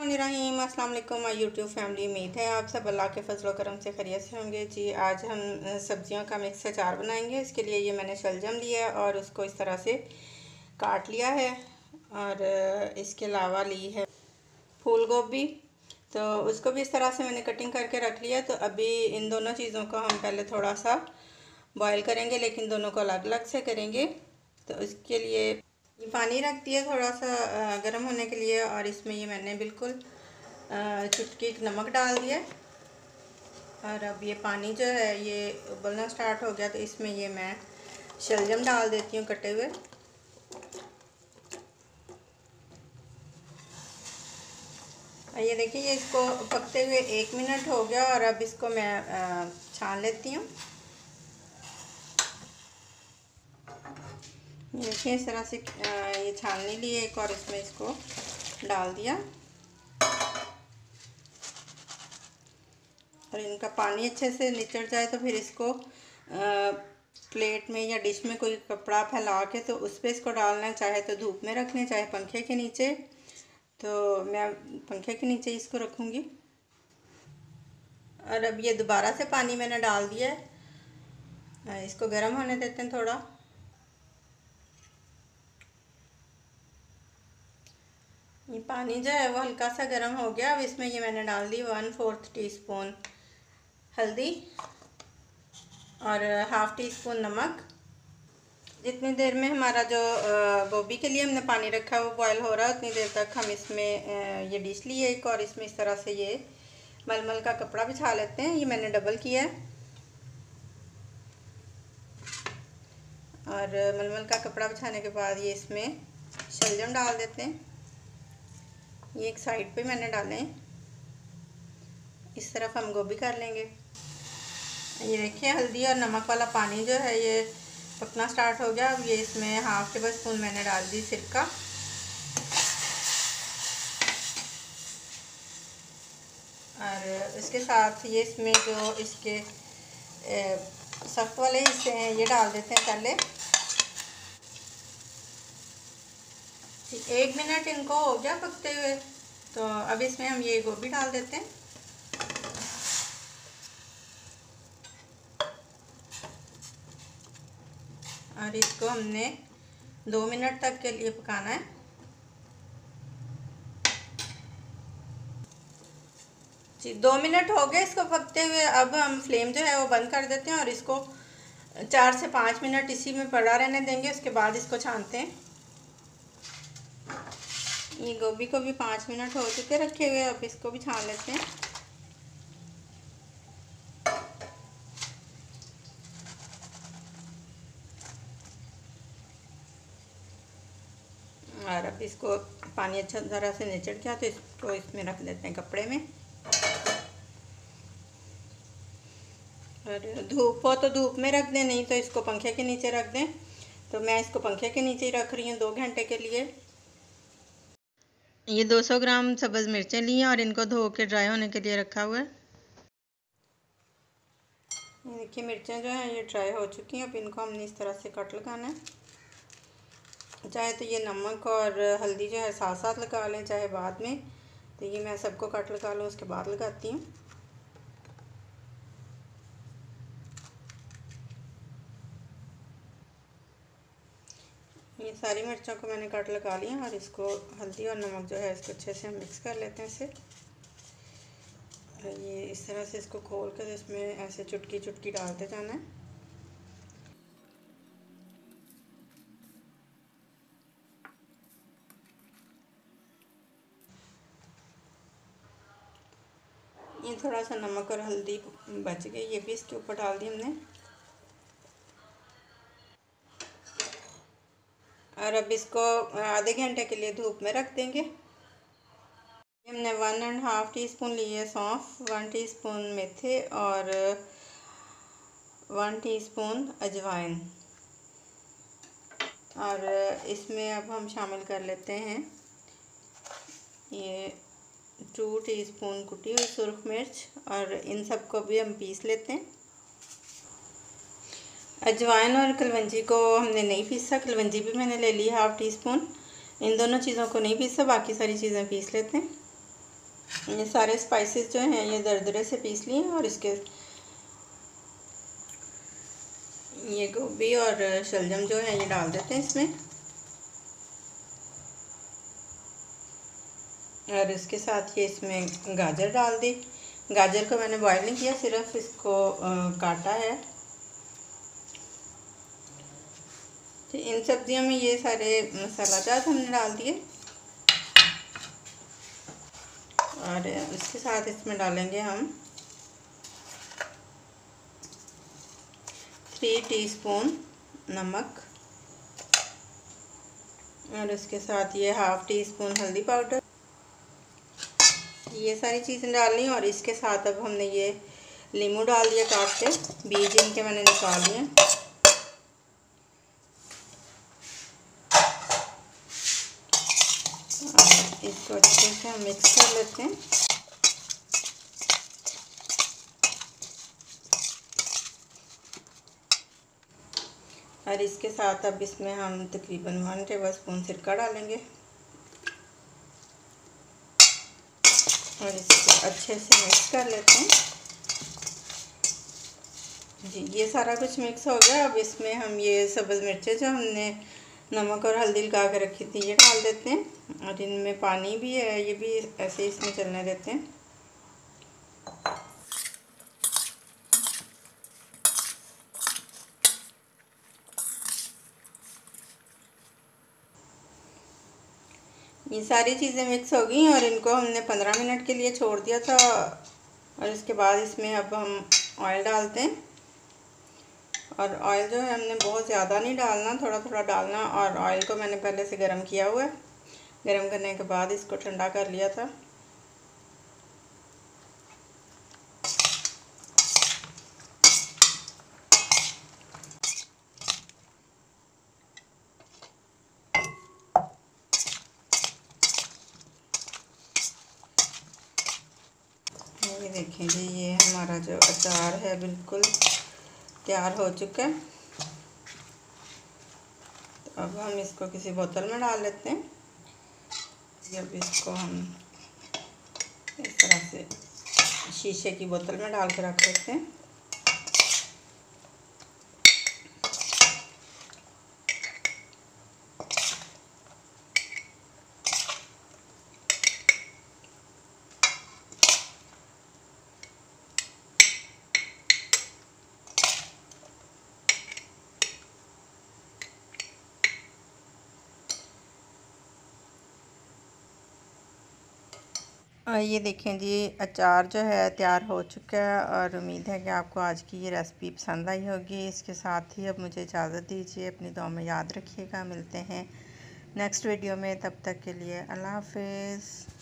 रहीम अस्सलाम वालेकुम my YouTube family. उम्मीद है आप सब अल्लाह के फजल करम से खैरियत से होंगे। जी आज हम सब्जियों का मिक्स अचार बनाएंगे। इसके लिए ये मैंने शलजम लिया है और उसको इस तरह से काट लिया है और इसके अलावा ली है फूल गोभी, तो उसको भी इस तरह से मैंने कटिंग करके रख लिया। तो अभी इन दोनों चीज़ों को हम पहले थोड़ा सा बॉयल करेंगे, लेकिन दोनों को अलग अलग से करेंगे। तो इसके लिए ये पानी रख दिया थोड़ा सा गर्म होने के लिए और इसमें ये मैंने बिल्कुल चुटकी नमक डाल दिया और अब ये पानी जो है ये उबलना स्टार्ट हो गया। तो इसमें ये मैं शलजम डाल देती हूँ कटे हुए। ये देखिए ये इसको पकते हुए 1 मिनट हो गया और अब इसको मैं छान लेती हूँ। देखिए इस तरह से ये छानने लिए एक और इसमें इसको डाल दिया और इनका पानी अच्छे से निचड़ जाए तो फिर इसको प्लेट में या डिश में कोई कपड़ा फैला के तो उस पर इसको डालना है, चाहे तो धूप में रखने चाहे पंखे के नीचे। तो मैं पंखे के नीचे इसको रखूँगी और अब ये दोबारा से पानी मैंने डाल दिया है। इसको गर्म होने देते हैं थोड़ा। ये पानी जो है वो हल्का सा गर्म हो गया। अब इसमें ये मैंने डाल दी 1/4 टीस्पून हल्दी और 1/2 टीस्पून नमक। जितनी देर में हमारा जो गोभी के लिए हमने पानी रखा है वो बॉयल हो रहा है, उतनी देर तक हम इसमें ये डिश लिए एक और इसमें इस तरह से ये मलमल का कपड़ा बिछा लेते हैं। ये मैंने डबल किया है और मलमल का कपड़ा बिछाने के बाद ये इसमें शलजम डाल देते हैं। ये एक साइड पे मैंने डाले हैं, इस तरफ हम गोभी कर लेंगे। ये देखिए हल्दी और नमक वाला पानी जो है ये पकना स्टार्ट हो गया। अब ये इसमें 1/2 टेबल स्पून मैंने डाल दी सिरका और इसके साथ ये इसमें जो इसके सख्त वाले हिस्से हैं ये डाल देते हैं पहले। 1 मिनट इनको हो गया पकते हुए, तो अब इसमें हम ये गोभी डाल देते हैं और इसको हमने 2 मिनट तक के लिए पकाना है। जी 2 मिनट हो गए इसको पकते हुए। अब हम फ्लेम जो है वो बंद कर देते हैं और इसको 4 से 5 मिनट इसी में पड़ा रहने देंगे। उसके बाद इसको छानते हैं। ये गोभी को भी 5 मिनट हो चुके रखे हुए, अब इसको भी छान लेते हैं। और अब इसको पानी अच्छा तरह से निचड़ गया तो इसको इसमें रख देते हैं कपड़े में। और धूप हो तो धूप में रख दें, नहीं तो इसको पंखे के नीचे रख दें। तो मैं इसको पंखे के नीचे ही रख रही हूँ 2 घंटे के लिए। ये 200 ग्राम सब्ज़ मिर्चें ली हैं और इनको धो के ड्राई होने के लिए रखा हुआ है। ये देखिए मिर्चें जो हैं ये ड्राई हो चुकी हैं। अब इनको हमने इस तरह से कट लगाना है। चाहे तो ये नमक और हल्दी जो है साथ साथ लगा लें, चाहे बाद में। तो ये मैं सबको कट लगा लूँ उसके बाद लगाती हूँ। ये सारी मिर्चों को मैंने कट लगा लिया और इसको हल्दी और नमक जो है इसको अच्छे से हम मिक्स कर लेते हैं इसे। ये इस तरह से इसको खोल कर इसमें ऐसे चुटकी चुटकी डालते जाना है। ये थोड़ा सा नमक और हल्दी बच गई, ये भी इसके ऊपर डाल दी हमने। और अब इसको आधे घंटे के लिए धूप में रख देंगे। हमने 1.5 टीस्पून लिए सौंफ, 1 टीस्पून मेथी और 1 टीस्पून अजवाइन। और इसमें अब हम शामिल कर लेते हैं ये 2 टीस्पून कुटी हुई सुरख मिर्च और इन सबको भी हम पीस लेते हैं। अजवाइन और कलवंजी को हमने नहीं पीसा, कलवंजी भी मैंने ले ली 1/2 टीस्पून। इन दोनों चीज़ों को नहीं पीसा, बाकी सारी चीज़ें पीस लेते हैं। ये सारे स्पाइसेस जो हैं ये दरदरे से पीस लिए हैं और इसके ये गोभी और शलजम जो है ये डाल देते हैं इसमें। और इसके साथ ये इसमें गाजर डाल दी। गाजर को मैंने बॉयल नहीं किया, सिर्फ इसको काटा है। तो इन सब्जियों में ये सारे मसाला जात हमने डाल दिए और इसके साथ इसमें डालेंगे हम 3 टीस्पून नमक और इसके साथ ये ½ टीस्पून हल्दी पाउडर। ये सारी चीज़ें डालनी और इसके साथ अब हमने ये नींबू डाल दिया काट के, बीज इनके मैंने निकाल लिए। और इसको अच्छे से हम मिक्स कर लेते हैं। और इसके साथ अब इसमें हम तकरीबन 1 टेबलस्पून सिरका डालेंगे और इसको अच्छे से मिक्स कर लेते हैं। जी ये सारा कुछ मिक्स हो गया। अब इसमें हम ये सब्ज़ मिर्चें जो हमने नमक और हल्दी लगा के रखी थी ये डाल देते हैं और इनमें पानी भी है, ये भी ऐसे इसमें चलने देते हैं। ये सारी चीज़ें मिक्स हो गई और इनको हमने 15 मिनट के लिए छोड़ दिया था। और इसके बाद इसमें अब हम ऑयल डालते हैं और ऑयल जो है हमने बहुत ज़्यादा नहीं डालना, थोड़ा थोड़ा डालना। और ऑयल को मैंने पहले से गरम किया हुआ है, गरम करने के बाद इसको ठंडा कर लिया था। ये देखें जी, ये हमारा जो अचार है बिल्कुल तैयार हो चुका है। तो अब हम इसको किसी बोतल में डाल लेते हैं। अब इसको हम इस तरह से शीशे की बोतल में डाल के रख सकते हैं। और ये देखें जी, अचार जो है तैयार हो चुका है और उम्मीद है कि आपको आज की ये रेसिपी पसंद आई होगी। इसके साथ ही अब मुझे इजाज़त दीजिए, अपनी दुआ में याद रखिएगा। मिलते हैं नेक्स्ट वीडियो में, तब तक के लिए अल्लाह हाफ़िज़।